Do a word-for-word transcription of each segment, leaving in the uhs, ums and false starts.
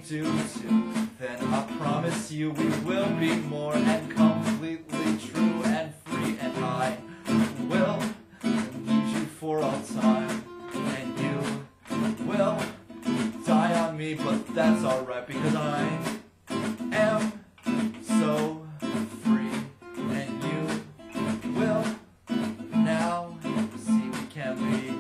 do too, then I promise you we will be more and completely true and free, and I will need you for all time, and you will die on me, but that's alright because I am so free, and you will now see we can be.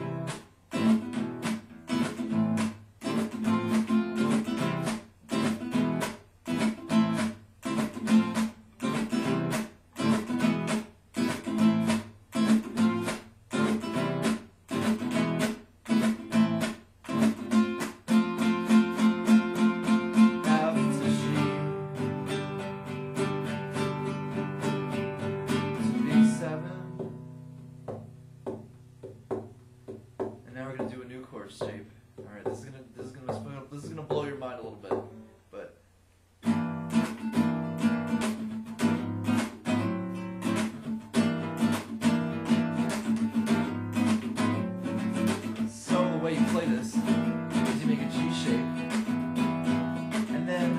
Chord shape. All right, this is gonna this is gonna this is gonna blow your mind a little bit, but so the way you play this is you make a G shape, and then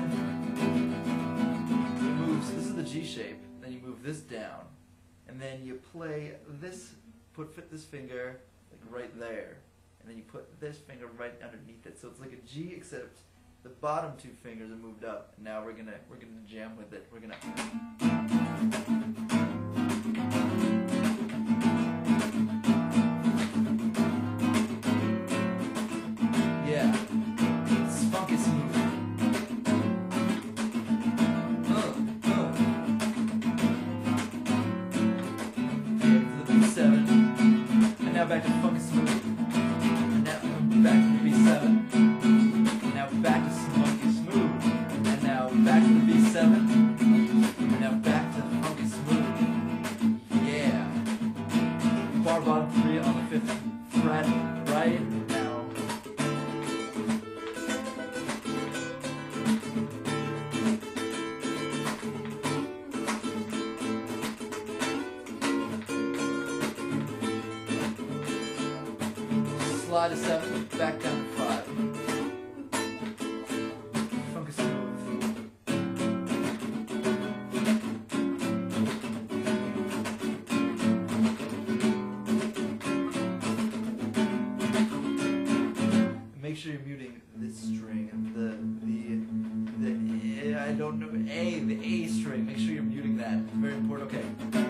you move. So this is the G shape. Then you move this down, and then you play this. Put fit this finger like right there. And then you put this finger right underneath it, so it's like a G, except the bottom two fingers are moved up. And now we're gonna we're gonna jam with it. We're gonna. Yeah, it's funky smooth. Uh, uh. Okay, to the B seven, and now back to funky smooth. Back to the B seven, and now back to funky smooth, and now back to the B seven, and now back to the funky smooth. Yeah. Bar bottom three on the fifth fret right now. Slide to seven, back down to five. Funky smooth. Make sure you're muting this string, the the the I don't know A, the A string. Make sure you're muting that. Very important. Okay.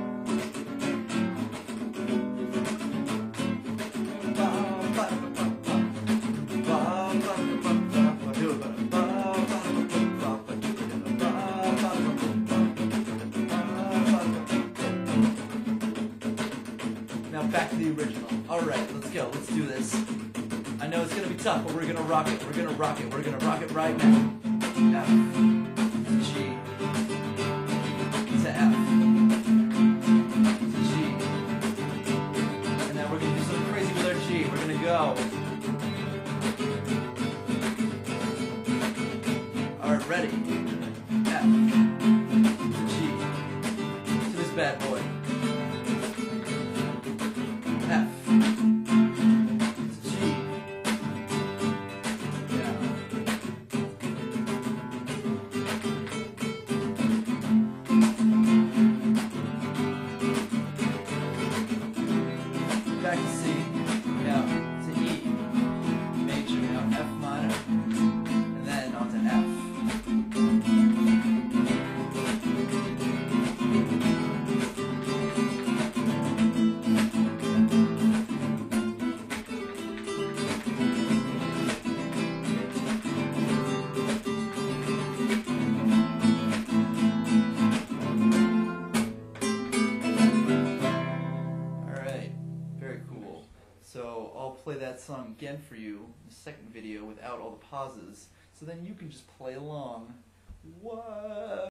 Now back to the original. Alright, let's go. Let's do this. I know it's gonna be tough, but we're gonna rock it. We're gonna rock it. We're gonna rock it right now. F to G to F to G. And now we're gonna do something crazy with our G. We're gonna go. Alright, ready? F to G to this bad boy. F to G. Yeah. Back to C. Now to E major. Now F minor. And then on to F. So I'll play that song again for you in the second video without all the pauses, so then you can just play along. What?